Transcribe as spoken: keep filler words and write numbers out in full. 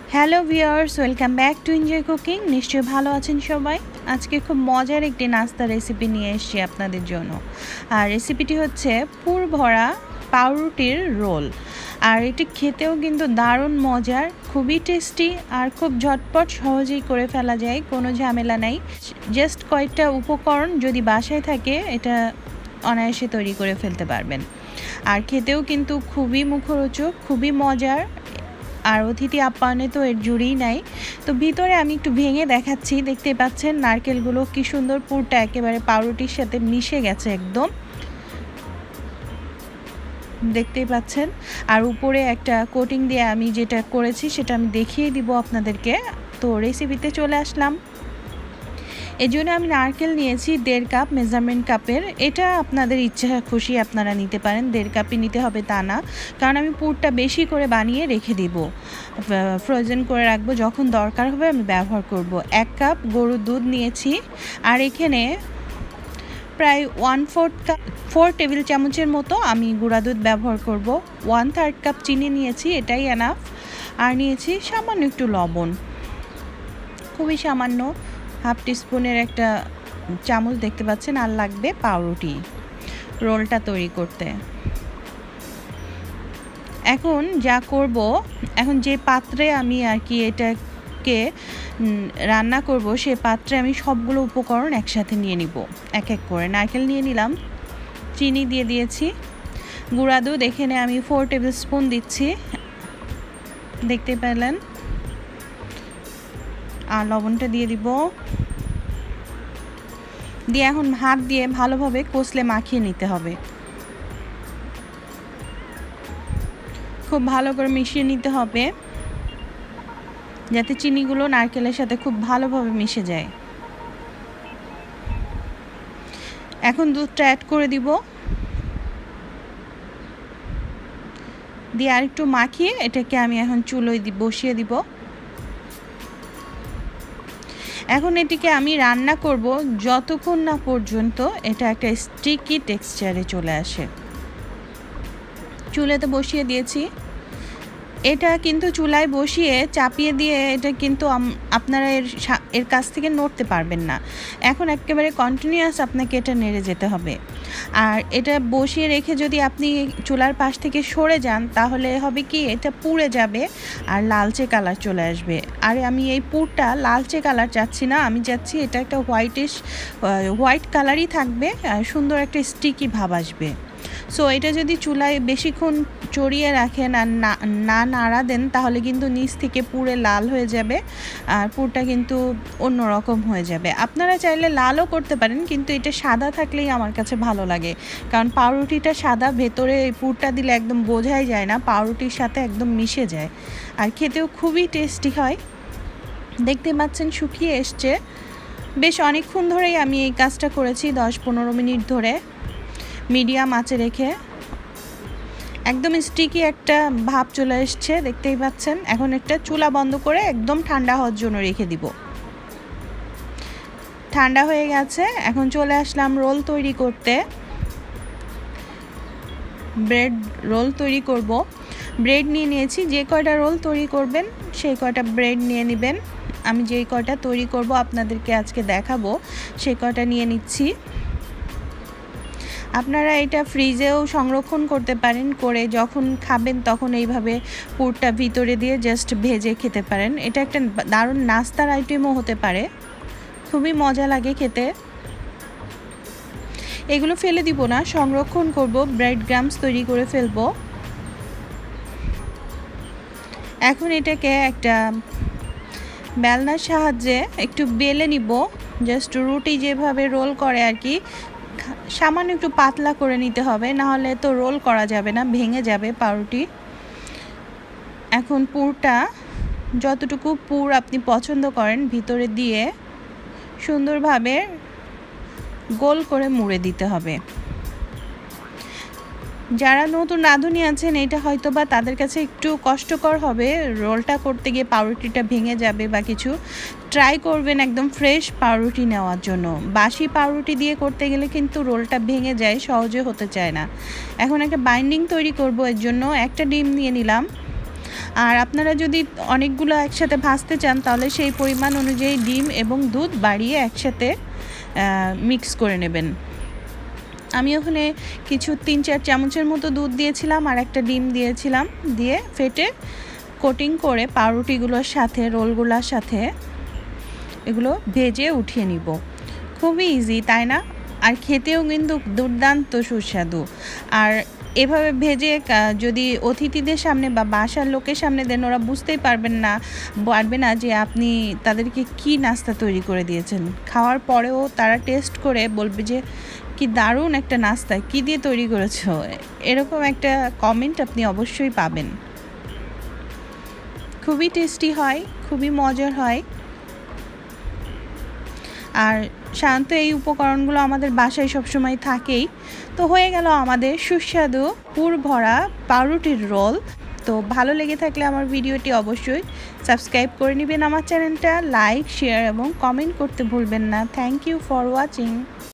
Hello viewers, welcome back to enjoy cooking. নিশ্চয়ই ভালো আছেন সবাই। আজকে খুব মজার একটি নাস্তা রেসিপি নিয়ে এসেছি আপনাদের জন্য। আর রেসিপিটি হচ্ছে পুর ভরা পাউরুটির রোল। আর এটি খেতেও কিন্তু দারুণ মজার, খুবই টেস্টি আর খুব ঝটপট সহজেই করে ফেলা যায়, কোনো ঝামেলা নাই। জাস্ট কয়েকটা উপকরণ যদি বাসায় থাকে এটা অনায়াসে তৈরি করে ফেলতে পারবেন। আর খেতেও কিন্তু খুবই মুখরোচক, খুবই মজার। আর অতিথি আপ্যায়নে তো এর জুড়েই নাই। তো ভিতরে আমি একটু ভেঙে দেখাচ্ছি, দেখতে পাচ্ছেন নারকেলগুলো কি সুন্দর, পুরটা একেবারে পাউরুটির সাথে মিশে গেছে একদম, দেখতেই পাচ্ছেন। আর উপরে একটা কোটিং দিয়ে আমি যেটা করেছি সেটা আমি দেখিয়ে দিব আপনাদেরকে। তো রেসিপিতে চলে আসলাম। এই জন্য আমি নারকেল নিয়েছি দেড় কাপ, মেজারমেন্ট কাপের। এটা আপনাদের ইচ্ছা খুশি আপনারা নিতে পারেন, দেড় কাপই নিতে হবে তা না, কারণ আমি পুরটা বেশি করে বানিয়ে রেখে দিব, ফ্রোজেন করে রাখবো, যখন দরকার হবে আমি ব্যবহার করব। এক কাপ গরুর দুধ নিয়েছি। আর এখানে প্রায় one fourth cup four table চামচের মতো আমি গুঁড়া দুধ ব্যবহার করব। ওয়ান থার্ড কাপ চিনি নিয়েছি, এটাই এনাফ। আর নিয়েছি সামান্য একটু লবণ, খুবই সামান্য, হাফ টিস্পুনের একটা চামচ দেখতে পাচ্ছেন। আর লাগবে পাউরুটি রোলটা তৈরি করতে। এখন যা করব, এখন যে পাত্রে আমি আর কি এটাকে রান্না করব সেই পাত্রে আমি সবগুলো উপকরণ একসাথে নিয়ে নিব। এক এক করে নারকেল নিয়ে নিলাম, চিনি দিয়ে দিয়েছি, গুঁড়া দুধ এখানে আমি ফোর টেবিল স্পুন দিচ্ছি, দেখতে পেলেন। আর লবণটা দিয়ে দিব, দিয়ে এখন হাত দিয়ে ভালোভাবে কষলে মাখিয়ে নিতে হবে। খুব ভালো করে মিশিয়ে নিতে হবে যাতে চিনিগুলো নারকেলের সাথে খুব ভালোভাবে মিশে যায়। এখন দুধটা অ্যাড করে দিব, দিয়ে আরেকটু মাখিয়ে এটাকে আমি এখন চুলোয় বসিয়ে দিব। এখন এটিকে আমি রান্না করব যতক্ষণ না পর্যন্ত এটা একটা স্টিকি টেক্সচারে চলে আসে। চুলাতে বসিয়ে দিয়েছি। এটা কিন্তু চুলায় বসিয়ে চাপিয়ে দিয়ে এটা কিন্তু আপনারা এর এর কাছ থেকে নড়তে পারবেন না। এখন একেবারে কন্টিনিউয়াস আপনাকে এটা নেড়ে যেতে হবে। আর এটা বসিয়ে রেখে যদি আপনি চুলার পাশ থেকে সরে যান তাহলে হবে কি, এটা পুড়ে যাবে আর লালচে কালার চলে আসবে। আর আমি এই পুরটা লালচে কালার চাচ্ছি না, আমি চাচ্ছি এটা একটা হোয়াইটিশ হোয়াইট কালারই থাকবে আর সুন্দর একটা স্টিকি ভাব আসবে। সো এটা যদি চুলায় বেশিক্ষণ চড়িয়ে রাখেন আর না নাড়া দেন তাহলে কিন্তু নিচ থেকে পুড়ে লাল হয়ে যাবে আর পুরটা কিন্তু অন্যরকম হয়ে যাবে। আপনারা চাইলে লালও করতে পারেন, কিন্তু এটা সাদা থাকলেই আমার কাছে ভালো লাগে, কারণ পাউরুটিটা সাদা, ভেতরে পুরটা দিলে একদম বোঝাই যায় না, পাউরুটির সাথে একদম মিশে যায় আর খেতেও খুবই টেস্টি হয়। দেখতে পাচ্ছেন শুকিয়ে এসছে। বেশ অনেকক্ষণ ধরেই আমি এই কাজটা করেছি, দশ পনেরো মিনিট ধরে মিডিয়াম আঁচে রেখে। একদম স্টিকি একটা ভাব চলে এসছে, দেখতেই পাচ্ছেন। এখন একটা চুলা বন্ধ করে একদম ঠান্ডা হওয়ার জন্য রেখে দিব। ঠান্ডা হয়ে গেছে, এখন চলে আসলাম রোল তৈরি করতে। ব্রেড রোল তৈরি করব। ব্রেড নিয়ে নিয়েছি, যে কয়টা রোল তৈরি করবেন সেই কয়টা ব্রেড নিয়ে নেবেন। আমি যেই কয়টা তৈরি করব আপনাদেরকে আজকে দেখাবো সেই কয়টা নিয়ে নিচ্ছি। আপনারা এটা ফ্রিজেও সংরক্ষণ করতে পারেন, করে যখন খাবেন তখন এইভাবে পুরটা ভিতরে দিয়ে জাস্ট ভেজে খেতে পারেন। এটা একটা দারুণ নাস্তার আইটেমও হতে পারে, খুবই মজা লাগে খেতে। এগুলো ফেলে দিব না, সংরক্ষণ করব, ব্রেড ক্রাম্বস তৈরি করে ফেলবো। এখন এটাকে একটা বেলনার সাহায্যে একটু বেলে নিব, জাস্ট রুটি যেভাবে রোল করে আর কি, সামান্য একটু পাতলা করে নিতে হবে, না হলে তো রোল করা যাবে না, ভেঙে যাবে পাউরুটি। এখন পুরটা যতটুকু পুর আপনি পছন্দ করেন ভিতরে দিয়ে সুন্দরভাবে গোল করে মুড়ে দিতে হবে। যারা নতুন রাঁধুনি আছেন এটা হয়তো বা তাদের কাছে একটু কষ্টকর হবে, রোলটা করতে গিয়ে পাউরুটিটা ভেঙে যাবে বা কিছু। ট্রাই করবেন একদম ফ্রেশ পাউরুটি নেওয়ার জন্য। বাসি পাউরুটি দিয়ে করতে গেলে কিন্তু রোলটা ভেঙে যায়, সহজে হতে চায় না। এখন একটা বাইন্ডিং তৈরি করব, এর জন্য একটা ডিম নিয়ে নিলাম। আর আপনারা যদি অনেকগুলো একসাথে ভাজতে চান তাহলে সেই পরিমাণ অনুযায়ী ডিম এবং দুধ বাড়িয়ে একসাথে মিক্স করে নেবেন। আমি ওখানে কিছু তিন চার চামচের মতো দুধ দিয়েছিলাম আর একটা ডিম দিয়েছিলাম, দিয়ে ফেটে কোটিং করে পাউরুটিগুলোর সাথে রোলগুলোর সাথে এগুলো ভেজে উঠিয়ে নিব। খুবই ইজি, তাই না? আর খেতেও কিন্তু দুর্দান্ত সুস্বাদু। আর এভাবে ভেজে যদি অতিথিদের সামনে বা বাসার লোকের সামনে দেন, ওরা বুঝতেই পারবেন না পারবে না যে আপনি তাদেরকে কি নাস্তা তৈরি করে দিয়েছেন। খাওয়ার পরেও তারা টেস্ট করে বলবে যে কি দারুণ একটা নাস্তা, কি দিয়ে তৈরি করেছো, এরকম একটা কমেন্ট আপনি অবশ্যই পাবেন। খুবই টেস্টি হয়, খুবই মজার হয়। আর সাধারণত এই উপকরণগুলো আমাদের বাসায় সবসময় থাকেই। তো হয়ে গেল আমাদের সুস্বাদু পুর ভরা পাউরুটির রোল। তো ভালো লেগে থাকলে আমার ভিডিওটি অবশ্যই সাবস্ক্রাইব করে নেবেন আমার চ্যানেলটা, লাইক শেয়ার এবং কমেন্ট করতে ভুলবেন না। Thank you for watching.